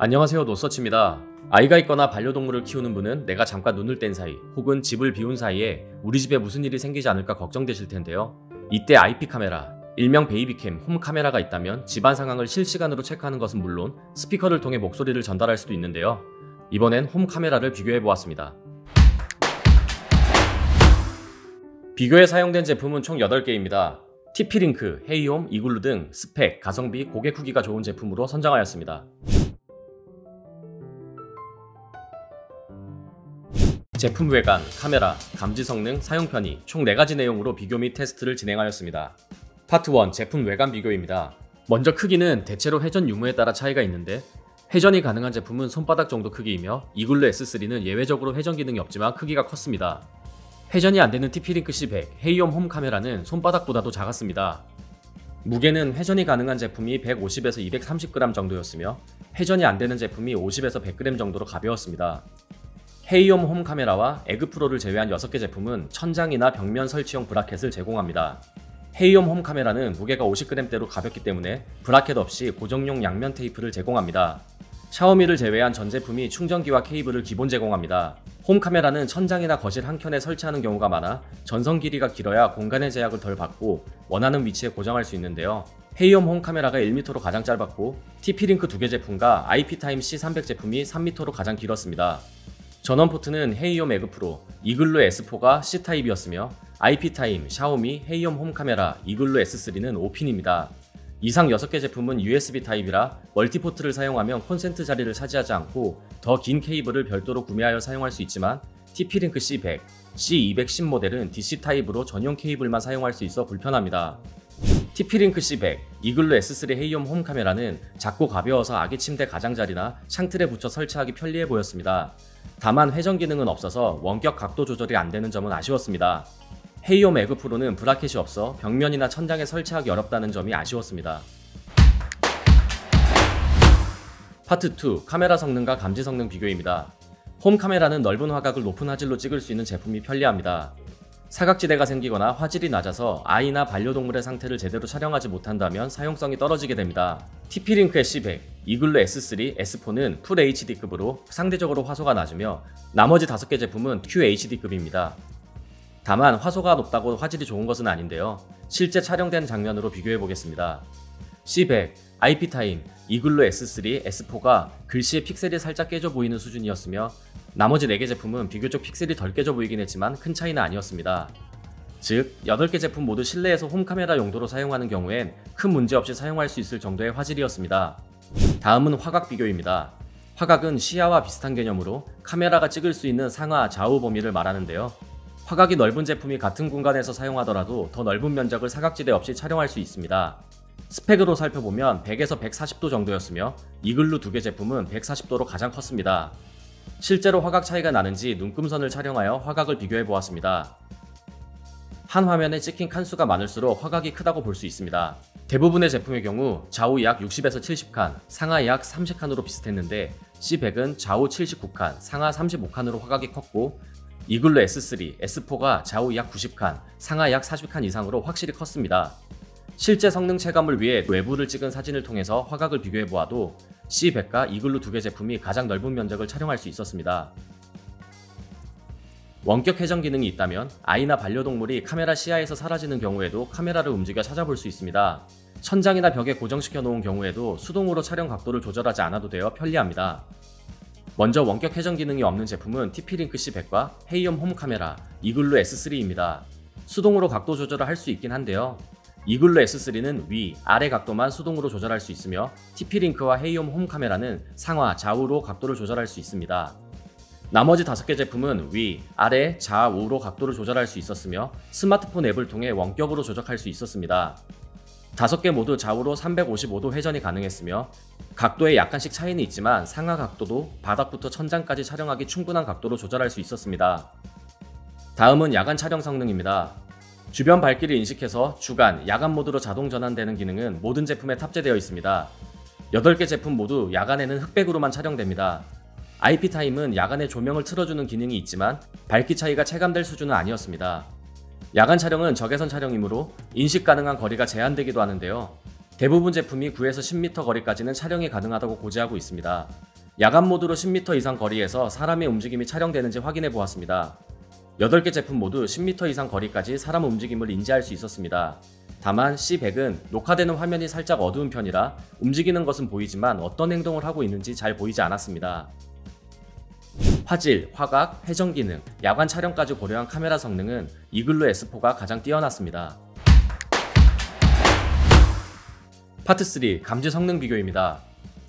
안녕하세요, 노서치입니다. 아이가 있거나 반려동물을 키우는 분은 내가 잠깐 눈을 뗀 사이 혹은 집을 비운 사이에 우리 집에 무슨 일이 생기지 않을까 걱정되실 텐데요. 이때 IP 카메라, 일명 베이비캠, 홈 카메라가 있다면 집안 상황을 실시간으로 체크하는 것은 물론 스피커를 통해 목소리를 전달할 수도 있는데요. 이번엔 홈 카메라를 비교해보았습니다. 비교에 사용된 제품은 총 8개입니다. TP-Link, 헤이홈, 이글루 등 스펙, 가성비, 고객 후기가 좋은 제품으로 선정하였습니다. 제품 외관, 카메라, 감지 성능, 사용 편의 총 4가지 내용으로 비교 및 테스트를 진행하였습니다. 파트 1 제품 외관 비교입니다. 먼저 크기는 대체로 회전 유무에 따라 차이가 있는데 회전이 가능한 제품은 손바닥 정도 크기이며 이글루 S3는 예외적으로 회전 기능이 없지만 크기가 컸습니다. 회전이 안되는 TP-Link C100, 헤이홈 홈 카메라는 손바닥보다도 작았습니다. 무게는 회전이 가능한 제품이 150에서 230g 정도였으며 회전이 안되는 제품이 50에서 100g 정도로 가벼웠습니다. 헤이홈 홈 카메라와 에그프로를 제외한 6개 제품은 천장이나 벽면 설치용 브라켓을 제공합니다. 헤이홈 홈 카메라는 무게가 50g대로 가볍기 때문에 브라켓 없이 고정용 양면 테이프를 제공합니다. 샤오미를 제외한 전 제품이 충전기와 케이블을 기본 제공합니다. 홈 카메라는 천장이나 거실 한켠에 설치하는 경우가 많아 전선 길이가 길어야 공간의 제약을 덜 받고 원하는 위치에 고정할 수 있는데요. 헤이홈 홈 카메라가 1m로 가장 짧았고 TP-Link 2개 제품과 IP-Type-C 300 제품이 3m로 가장 길었습니다. 전원 포트는 헤이홈 에그프로, 이글루 S4가 C타입이었으며 IP-Type, 샤오미, 헤이홈 홈 카메라, 이글루 S3는 5핀입니다. 이상 6개 제품은 USB 타입이라 멀티포트를 사용하면 콘센트 자리를 차지하지 않고 더 긴 케이블을 별도로 구매하여 사용할 수 있지만 TP-Link C100, C210 모델은 DC 타입으로 전용 케이블만 사용할 수 있어 불편합니다. TP-Link C100, 이글루 S3 헤이홈 홈 카메라는 작고 가벼워서 아기 침대 가장자리나 창틀에 붙여 설치하기 편리해 보였습니다. 다만 회전 기능은 없어서 원격 각도 조절이 안되는 점은 아쉬웠습니다. 헤이홈 에그프로는 브라켓이 없어 벽면이나 천장에 설치하기 어렵다는 점이 아쉬웠습니다. 파트 2 카메라 성능과 감지 성능 비교입니다. 홈 카메라는 넓은 화각을 높은 화질로 찍을 수 있는 제품이 편리합니다. 사각지대가 생기거나 화질이 낮아서 아이나 반려동물의 상태를 제대로 촬영하지 못한다면 사용성이 떨어지게 됩니다. TP-Link C100, 이글루 S3, S4는 풀 HD급으로 상대적으로 화소가 낮으며 나머지 5개 제품은 QHD급입니다. 다만 화소가 높다고 화질이 좋은 것은 아닌데요. 실제 촬영된 장면으로 비교해보겠습니다. C100, IP-Type, 이글루 S3, S4가 글씨의 픽셀이 살짝 깨져 보이는 수준이었으며 나머지 4개 제품은 비교적 픽셀이 덜 깨져 보이긴 했지만 큰 차이는 아니었습니다. 즉, 8개 제품 모두 실내에서 홈 카메라 용도로 사용하는 경우엔 큰 문제 없이 사용할 수 있을 정도의 화질이었습니다. 다음은 화각 비교입니다. 화각은 시야와 비슷한 개념으로 카메라가 찍을 수 있는 상하, 좌우 범위를 말하는데요. 화각이 넓은 제품이 같은 공간에서 사용하더라도 더 넓은 면적을 사각지대 없이 촬영할 수 있습니다. 스펙으로 살펴보면 100에서 140도 정도였으며 이글루 2개 제품은 140도로 가장 컸습니다. 실제로 화각 차이가 나는지 눈금선을 촬영하여 화각을 비교해 보았습니다. 한 화면에 찍힌 칸수가 많을수록 화각이 크다고 볼 수 있습니다. 대부분의 제품의 경우 좌우 약 60에서 70칸, 상하 약 30칸으로 비슷했는데 C100은 좌우 79칸, 상하 35칸으로 화각이 컸고 이글루 S3, S4가 좌우 약 90칸, 상하 약 40칸 이상으로 확실히 컸습니다. 실제 성능 체감을 위해 외부를 찍은 사진을 통해서 화각을 비교해보아도 C100과 이글루 2개 제품이 가장 넓은 면적을 촬영할 수 있었습니다. 원격 회전 기능이 있다면 아이나 반려동물이 카메라 시야에서 사라지는 경우에도 카메라를 움직여 찾아볼 수 있습니다. 천장이나 벽에 고정시켜 놓은 경우에도 수동으로 촬영 각도를 조절하지 않아도 되어 편리합니다. 먼저 원격 회전 기능이 없는 제품은 TP-Link C100과 헤이홈 홈 카메라, 이글루 S3입니다. 수동으로 각도 조절을 할 수 있긴 한데요. 이글루 S3는 위, 아래 각도만 수동으로 조절할 수 있으며 TP-Link와 헤이홈 홈 카메라는 상하, 좌우로 각도를 조절할 수 있습니다. 나머지 5개 제품은 위, 아래, 좌우로 각도를 조절할 수 있었으며 스마트폰 앱을 통해 원격으로 조작할 수 있었습니다. 5개 모두 좌우로 355도 회전이 가능했으며 각도에 약간씩 차이는 있지만 상하 각도도 바닥부터 천장까지 촬영하기 충분한 각도로 조절할 수 있었습니다. 다음은 야간 촬영 성능입니다. 주변 밝기를 인식해서 주간, 야간 모드로 자동 전환되는 기능은 모든 제품에 탑재되어 있습니다. 8개 제품 모두 야간에는 흑백으로만 촬영됩니다. IP-Type은 야간에 조명을 틀어주는 기능이 있지만 밝기 차이가 체감될 수준은 아니었습니다. 야간 촬영은 적외선 촬영이므로 인식 가능한 거리가 제한되기도 하는데요. 대부분 제품이 9에서 10m 거리까지는 촬영이 가능하다고 고지하고 있습니다. 야간 모드로 10m 이상 거리에서 사람의 움직임이 촬영되는지 확인해 보았습니다. 8개 제품 모두 10m 이상 거리까지 사람 움직임을 인지할 수 있었습니다. 다만 C100은 녹화되는 화면이 살짝 어두운 편이라 움직이는 것은 보이지만 어떤 행동을 하고 있는지 잘 보이지 않았습니다. 화질, 화각, 회전 기능, 야간 촬영까지 고려한 카메라 성능은 이글루 S4가 가장 뛰어났습니다. 파트 3 감지 성능 비교입니다.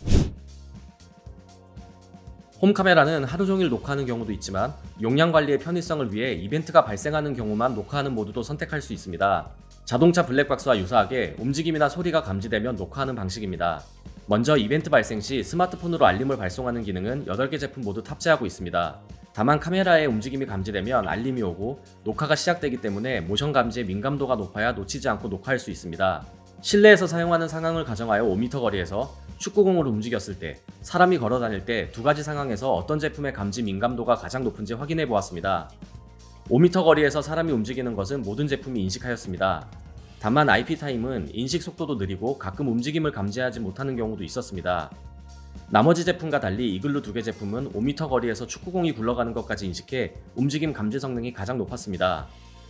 홈 카메라는 하루 종일 녹화하는 경우도 있지만 용량 관리의 편의성을 위해 이벤트가 발생하는 경우만 녹화하는 모드도 선택할 수 있습니다. 자동차 블랙박스와 유사하게 움직임이나 소리가 감지되면 녹화하는 방식입니다. 먼저 이벤트 발생 시 스마트폰으로 알림을 발송하는 기능은 8개 제품 모두 탑재하고 있습니다. 다만 카메라의 움직임이 감지되면 알림이 오고 녹화가 시작되기 때문에 모션 감지의 민감도가 높아야 놓치지 않고 녹화할 수 있습니다. 실내에서 사용하는 상황을 가정하여 5m 거리에서 축구공을 움직였을 때, 사람이 걸어 다닐 때 두 가지 상황에서 어떤 제품의 감지 민감도가 가장 높은지 확인해 보았습니다. 5m 거리에서 사람이 움직이는 것은 모든 제품이 인식하였습니다. 다만 IP타임은 인식 속도도 느리고 가끔 움직임을 감지하지 못하는 경우도 있었습니다. 나머지 제품과 달리 이글루 2개 제품은 5m 거리에서 축구공이 굴러가는 것까지 인식해 움직임 감지 성능이 가장 높았습니다.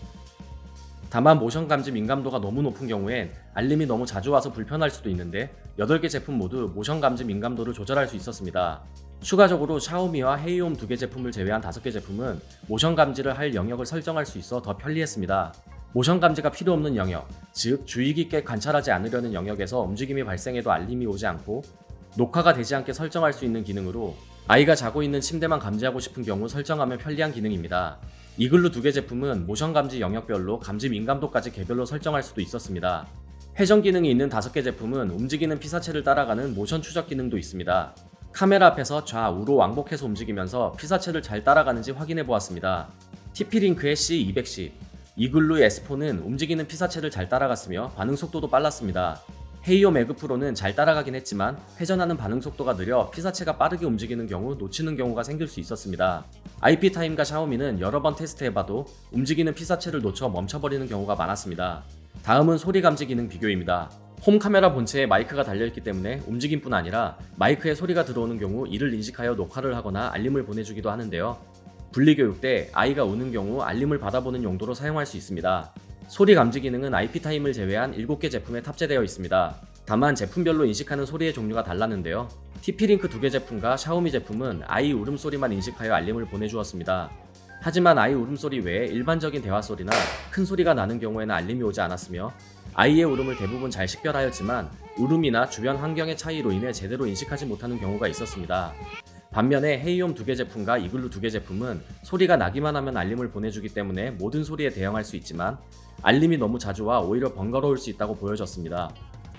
다만 모션 감지 민감도가 너무 높은 경우엔 알림이 너무 자주 와서 불편할 수도 있는데 8개 제품 모두 모션 감지 민감도를 조절할 수 있었습니다. 추가적으로 샤오미와 헤이홈 2개 제품을 제외한 5개 제품은 모션 감지를 할 영역을 설정할 수 있어 더 편리했습니다. 모션 감지가 필요 없는 영역, 즉 주의 깊게 관찰하지 않으려는 영역에서 움직임이 발생해도 알림이 오지 않고 녹화가 되지 않게 설정할 수 있는 기능으로 아이가 자고 있는 침대만 감지하고 싶은 경우 설정하면 편리한 기능입니다. 이글루 2개 제품은 모션 감지 영역별로 감지 민감도까지 개별로 설정할 수도 있었습니다. 회전 기능이 있는 5개 제품은 움직이는 피사체를 따라가는 모션 추적 기능도 있습니다. 카메라 앞에서 좌우로 왕복해서 움직이면서 피사체를 잘 따라가는지 확인해 보았습니다. TP-링크의 C210, 이글루 S4는 움직이는 피사체를 잘 따라갔으며 반응 속도도 빨랐습니다. 헤이오 매그 프로는 잘 따라가긴 했지만 회전하는 반응 속도가 느려 피사체가 빠르게 움직이는 경우 놓치는 경우가 생길 수 있었습니다. IP타임과 샤오미는 여러 번 테스트해봐도 움직이는 피사체를 놓쳐 멈춰버리는 경우가 많았습니다. 다음은 소리 감지 기능 비교입니다. 홈 카메라 본체에 마이크가 달려있기 때문에 움직임뿐 아니라 마이크에 소리가 들어오는 경우 이를 인식하여 녹화를 하거나 알림을 보내주기도 하는데요. 분리교육 때 아이가 우는 경우 알림을 받아보는 용도로 사용할 수 있습니다. 소리 감지 기능은 IP타임을 제외한 7개 제품에 탑재되어 있습니다. 다만 제품별로 인식하는 소리의 종류가 달랐는데요. TP-링크 2개 제품과 샤오미 제품은 아이 울음소리만 인식하여 알림을 보내주었습니다. 하지만 아이 울음소리 외에 일반적인 대화소리나 큰 소리가 나는 경우에는 알림이 오지 않았으며 아이의 울음을 대부분 잘 식별하였지만 울음이나 주변 환경의 차이로 인해 제대로 인식하지 못하는 경우가 있었습니다. 반면에 헤이홈 2개 제품과 이글루 2개 제품은 소리가 나기만 하면 알림을 보내주기 때문에 모든 소리에 대응할 수 있지만 알림이 너무 자주 와 오히려 번거로울 수 있다고 보여졌습니다.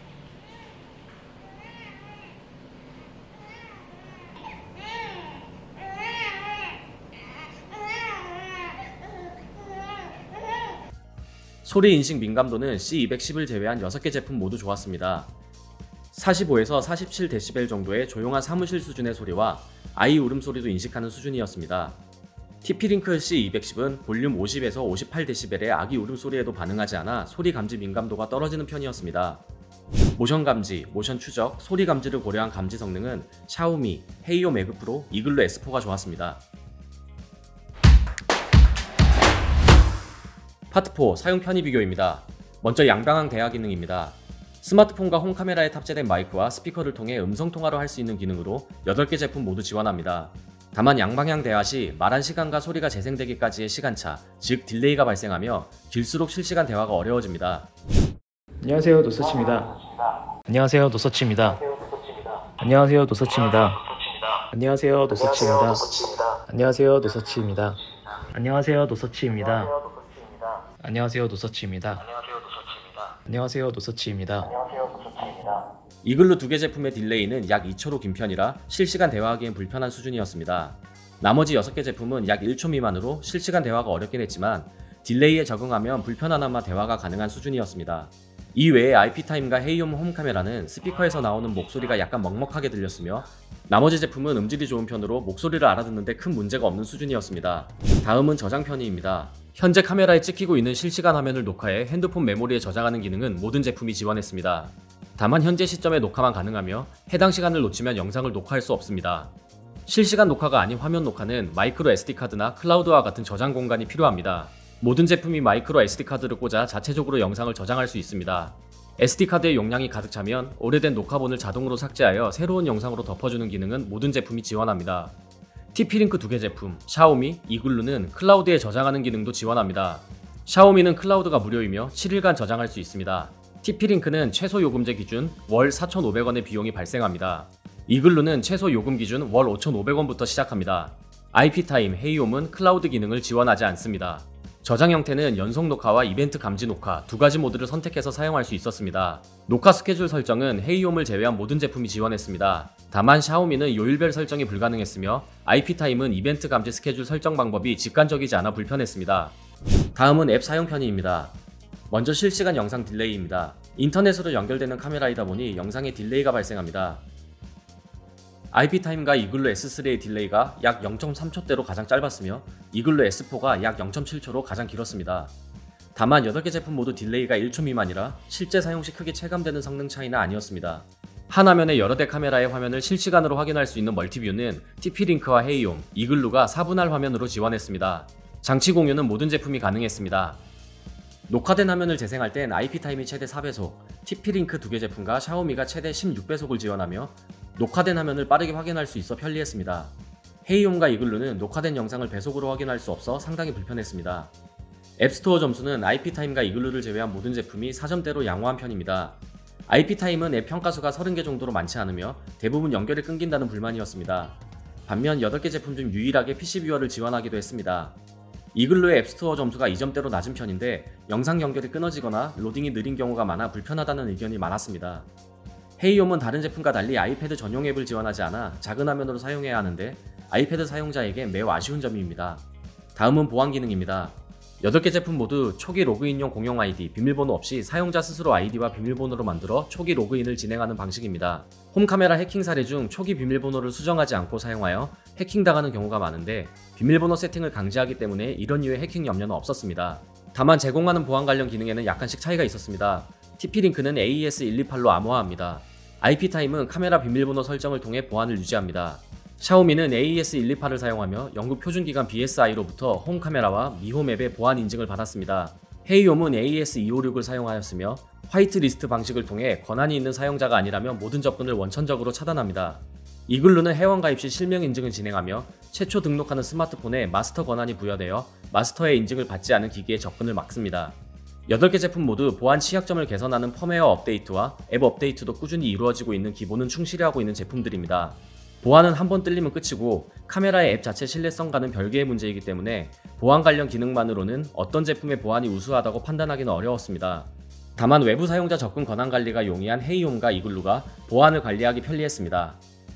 소리 인식 민감도는 C210을 제외한 6개 제품 모두 좋았습니다. 45에서 47dB 정도의 조용한 사무실 수준의 소리와 아이 울음소리도 인식하는 수준이었습니다. TP-링크 C210은 볼륨 50에서 58dB의 아기 울음소리에도 반응하지 않아 소리 감지 민감도가 떨어지는 편이었습니다. 모션 감지, 모션 추적, 소리 감지를 고려한 감지 성능은 샤오미, 헤이오 매그 프로, 이글루 S4가 좋았습니다. 파트 4 사용 편의 비교입니다. 먼저 양방향 대화 기능입니다. 스마트폰과 홈 카메라에 탑재된 마이크와 스피커를 통해 음성 통화를 할 수 있는 기능으로 8개 제품 모두 지원합니다. 다만 양방향 대화 시 말한 시간과 소리가 재생되기까지의 시간차, 즉 딜레이가 발생하며 길수록 실시간 대화가 어려워집니다. 안녕하세요, 노서치입니다. 안녕하세요, 노서치입니다. 안녕하세요, 노서치입니다. 안녕하세요, 노서치입니다. 안녕하세요, 노서치입니다. 안녕하세요, 노서치입니다. 안녕하세요, 노서치입니다. 안녕하세요, 노서치입니다. 이글루 2개 제품의 딜레이는 약 2초로 긴 편이라 실시간 대화하기엔 불편한 수준이었습니다. 나머지 6개 제품은 약 1초 미만으로 실시간 대화가 어렵긴 했지만 딜레이에 적응하면 불편하나마 대화가 가능한 수준이었습니다. 이외에 IP타임과 헤이홈 홈 카메라는 스피커에서 나오는 목소리가 약간 먹먹하게 들렸으며 나머지 제품은 음질이 좋은 편으로 목소리를 알아듣는데 큰 문제가 없는 수준이었습니다. 다음은 저장 편의입니다. 현재 카메라에 찍히고 있는 실시간 화면을 녹화해 핸드폰 메모리에 저장하는 기능은 모든 제품이 지원했습니다. 다만 현재 시점에 녹화만 가능하며 해당 시간을 놓치면 영상을 녹화할 수 없습니다. 실시간 녹화가 아닌 화면 녹화는 마이크로 SD카드나 클라우드와 같은 저장 공간이 필요합니다. 모든 제품이 마이크로 SD카드를 꽂아 자체적으로 영상을 저장할 수 있습니다. SD카드의 용량이 가득 차면 오래된 녹화본을 자동으로 삭제하여 새로운 영상으로 덮어주는 기능은 모든 제품이 지원합니다. TP-Link 2개 제품, 샤오미, 이글루는 클라우드에 저장하는 기능도 지원합니다. 샤오미는 클라우드가 무료이며 7일간 저장할 수 있습니다. TP-Link는 최소 요금제 기준 월 4,500원의 비용이 발생합니다. 이글루는 최소 요금 기준 월 5,500원부터 시작합니다. IP타임, 헤이홈은 클라우드 기능을 지원하지 않습니다. 저장 형태는 연속 녹화와 이벤트 감지 녹화 두 가지 모드를 선택해서 사용할 수 있었습니다. 녹화 스케줄 설정은 헤이홈을 제외한 모든 제품이 지원했습니다. 다만 샤오미는 요일별 설정이 불가능했으며 IP타임은 이벤트 감지 스케줄 설정 방법이 직관적이지 않아 불편했습니다. 다음은 앱 사용 편의입니다. 먼저 실시간 영상 딜레이입니다. 인터넷으로 연결되는 카메라이다 보니 영상에 딜레이가 발생합니다. IP타임과 이글루 S3의 딜레이가 약 0.3초대로 가장 짧았으며 이글루 S4가 약 0.7초로 가장 길었습니다. 다만 8개 제품 모두 딜레이가 1초 미만이라 실제 사용 시 크게 체감되는 성능 차이는 아니었습니다. 한 화면에 여러 대 카메라의 화면을 실시간으로 확인할 수 있는 멀티뷰는 TP-Link와 헤이홈, 이글루가 4분할 화면으로 지원했습니다. 장치 공유는 모든 제품이 가능했습니다. 녹화된 화면을 재생할 땐 IP타임이 최대 4배속, TP-Link 2개 제품과 샤오미가 최대 16배속을 지원하며 녹화된 화면을 빠르게 확인할 수 있어 편리했습니다. 헤이홈과 이글루는 녹화된 영상을 배속으로 확인할 수 없어 상당히 불편했습니다. 앱스토어 점수는 IP타임과 이글루를 제외한 모든 제품이 4점대로 양호한 편입니다. IP타임은 앱 평가수가 30개 정도로 많지 않으며 대부분 연결이 끊긴다는 불만이었습니다. 반면 8개 제품 중 유일하게 PC 뷰어를 지원하기도 했습니다. 이글루의 앱스토어 점수가 2점대로 낮은 편인데 영상 연결이 끊어지거나 로딩이 느린 경우가 많아 불편하다는 의견이 많았습니다. 헤이홈은 다른 제품과 달리 아이패드 전용 앱을 지원하지 않아 작은 화면으로 사용해야 하는데 아이패드 사용자에게 매우 아쉬운 점입니다. 다음은 보안 기능입니다. 8개 제품 모두 초기 로그인용 공용 아이디, 비밀번호 없이 사용자 스스로 아이디와 비밀번호로 만들어 초기 로그인을 진행하는 방식입니다. 홈카메라 해킹 사례 중 초기 비밀번호를 수정하지 않고 사용하여 해킹당하는 경우가 많은데 비밀번호 세팅을 강제하기 때문에 이런 류의 해킹 염려는 없었습니다. 다만 제공하는 보안 관련 기능에는 약간씩 차이가 있었습니다. TP-Link는 AES128로 암호화합니다. IP타임은 카메라 비밀번호 설정을 통해 보안을 유지합니다. 샤오미는 AES128을 사용하며 영국 표준기관 BSI로부터 홈카메라와 미홈 앱의 보안 인증을 받았습니다. 헤이홈은 AES256을 사용하였으며 화이트리스트 방식을 통해 권한이 있는 사용자가 아니라면 모든 접근을 원천적으로 차단합니다. 이글루는 회원 가입 시 실명 인증을 진행하며 최초 등록하는 스마트폰에 마스터 권한이 부여되어 마스터의 인증을 받지 않은 기기에 접근을 막습니다. 8개 제품 모두 보안 취약점을 개선하는 펌웨어 업데이트와 앱 업데이트도 꾸준히 이루어지고 있는 기본은 충실히 하고 있는 제품들입니다. 보안은 한번 뚫리면 끝이고 카메라의 앱 자체 신뢰성과는 별개의 문제이기 때문에 보안 관련 기능만으로는 어떤 제품의 보안이 우수하다고 판단하기는 어려웠습니다. 다만 외부 사용자 접근 권한 관리가 용이한 헤이홈과 이글루가 보안을 관리하기 편리했습니다.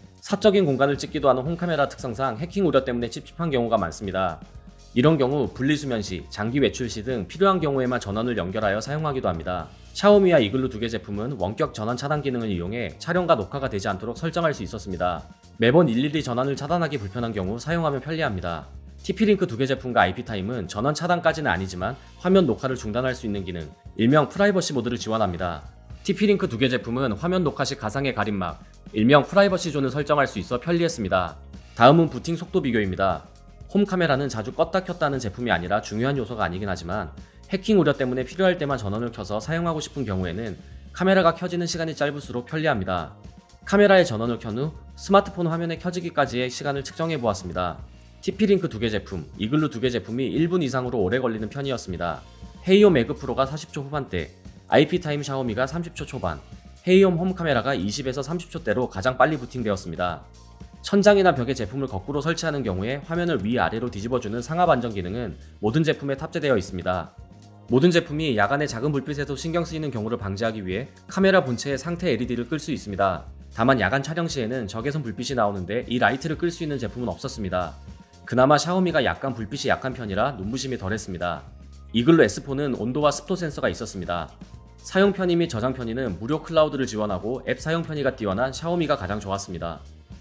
사적인 공간을 찍기도 하는 홈카메라 특성상 해킹 우려 때문에 찝찝한 경우가 많습니다. 이런 경우 분리수면 시, 장기 외출 시 등 필요한 경우에만 전원을 연결하여 사용하기도 합니다. 샤오미와 이글루 2개 제품은 원격 전원 차단 기능을 이용해 촬영과 녹화가 되지 않도록 설정할 수 있었습니다. 매번 일일이 전원을 차단하기 불편한 경우 사용하면 편리합니다. TP-Link 2개 제품과 IP타임은 전원 차단까지는 아니지만 화면 녹화를 중단할 수 있는 기능, 일명 프라이버시 모드를 지원합니다. TP-Link 2개 제품은 화면 녹화 시 가상의 가림막, 일명 프라이버시 존을 설정할 수 있어 편리했습니다. 다음은 부팅 속도 비교입니다. 홈카메라는 자주 껐다 켰다 하는 제품이 아니라 중요한 요소가 아니긴 하지만 해킹 우려 때문에 필요할 때만 전원을 켜서 사용하고 싶은 경우에는 카메라가 켜지는 시간이 짧을수록 편리합니다. 카메라의 전원을 켠 후 스마트폰 화면의 켜지기까지의 시간을 측정해 보았습니다. TP-Link 2개 제품, 이글루 2개 제품이 1분 이상으로 오래 걸리는 편이었습니다. 헤이홈 에그 프로가 40초 후반대, IP타임 샤오미가 30초 초반, 헤이홈 홈카메라가 20에서 30초대로 가장 빨리 부팅되었습니다. 천장이나 벽에 제품을 거꾸로 설치하는 경우에 화면을 위아래로 뒤집어주는 상압 안정 기능은 모든 제품에 탑재되어 있습니다. 모든 제품이 야간에 작은 불빛에도 신경 쓰이는 경우를 방지하기 위해 카메라 본체의 상태 LED를 끌 수 있습니다. 다만 야간 촬영 시에는 적외선 불빛이 나오는데 이 라이트를 끌 수 있는 제품은 없었습니다. 그나마 샤오미가 약간 불빛이 약한 편이라 눈부심이 덜했습니다. 이글루 S4는 온도와 습도 센서가 있었습니다. 사용 편의 및 저장 편의는 무료 클라우드를 지원하고 앱 사용 편의가 뛰어난 샤오미가 가장 좋았습니다.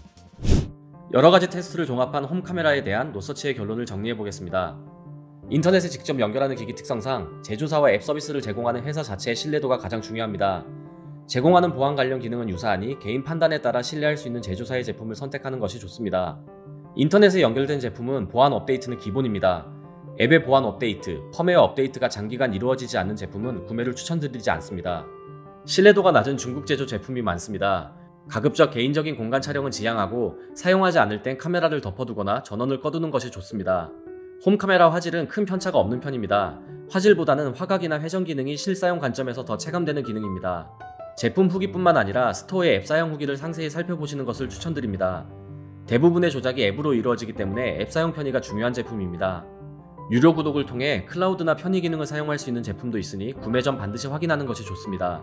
여러가지 테스트를 종합한 홈카메라에 대한 노서치의 결론을 정리해보겠습니다. 인터넷에 직접 연결하는 기기 특성상 제조사와 앱 서비스를 제공하는 회사 자체의 신뢰도가 가장 중요합니다. 제공하는 보안 관련 기능은 유사하니 개인 판단에 따라 신뢰할 수 있는 제조사의 제품을 선택하는 것이 좋습니다. 인터넷에 연결된 제품은 보안 업데이트는 기본입니다. 앱의 보안 업데이트, 펌웨어 업데이트가 장기간 이루어지지 않는 제품은 구매를 추천드리지 않습니다. 신뢰도가 낮은 중국 제조 제품이 많습니다. 가급적 개인적인 공간 촬영은 지양하고 사용하지 않을 땐 카메라를 덮어두거나 전원을 꺼두는 것이 좋습니다. 홈카메라 화질은 큰 편차가 없는 편입니다. 화질보다는 화각이나 회전 기능이 실사용 관점에서 더 체감되는 기능입니다. 제품 후기뿐만 아니라 스토어의 앱 사용 후기를 상세히 살펴보시는 것을 추천드립니다. 대부분의 조작이 앱으로 이루어지기 때문에 앱 사용 편의가 중요한 제품입니다. 유료 구독을 통해 클라우드나 편의 기능을 사용할 수 있는 제품도 있으니 구매 전 반드시 확인하는 것이 좋습니다.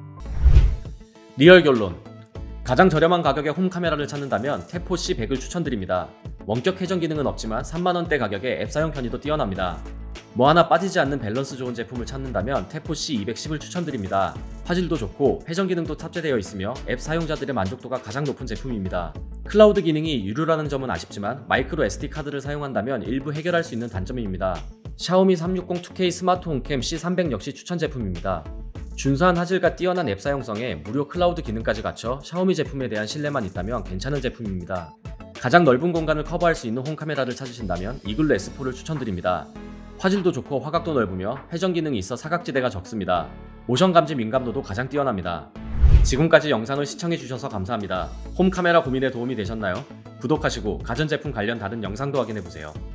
리얼 결론. 가장 저렴한 가격의 홈카메라를 찾는다면 탭4 C100을 추천드립니다. 원격 회전 기능은 없지만 3만원대 가격에 앱 사용 편의도 뛰어납니다. 뭐 하나 빠지지 않는 밸런스 좋은 제품을 찾는다면 탭4 C210을 추천드립니다. 화질도 좋고 회전 기능도 탑재되어 있으며 앱 사용자들의 만족도가 가장 높은 제품입니다. 클라우드 기능이 유료라는 점은 아쉽지만 마이크로 SD카드를 사용한다면 일부 해결할 수 있는 단점입니다. 샤오미 360 2K 스마트 홈캠 C300 역시 추천 제품입니다. 준수한 화질과 뛰어난 앱 사용성에 무료 클라우드 기능까지 갖춰 샤오미 제품에 대한 신뢰만 있다면 괜찮은 제품입니다. 가장 넓은 공간을 커버할 수 있는 홈카메라를 찾으신다면 이글루 S4를 추천드립니다. 화질도 좋고 화각도 넓으며 회전 기능이 있어 사각지대가 적습니다. 모션 감지 민감도도 가장 뛰어납니다. 지금까지 영상을 시청해주셔서 감사합니다. 홈카메라 고민에 도움이 되셨나요? 구독하시고 가전제품 관련 다른 영상도 확인해보세요.